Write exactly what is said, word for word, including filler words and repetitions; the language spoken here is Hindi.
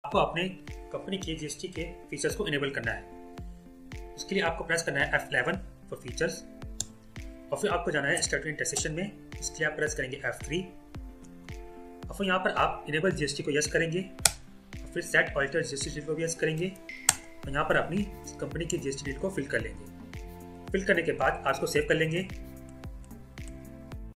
आपको अपने कंपनी के जीएसटी के फीचर्स को इनेबल करना है। उसके लिए आपको प्रेस करना है एफ इलेवन फॉर फीचर्स और फिर आपको जाना है स्टार्ट टैक्सेशन में। इसके लिए आप प्रेस करेंगे एफ थ्री और फिर यहाँ पर आप इनेबल जीएसटी को यस करेंगे और फिर सेट ऑल्टर जीएसटी डिटेल को भी यस करेंगे और यहाँ पर अपनी कंपनी की जीएसटी डिटेल को फिल कर लेंगे। फिल करने के बाद आप इसको सेव कर लेंगे।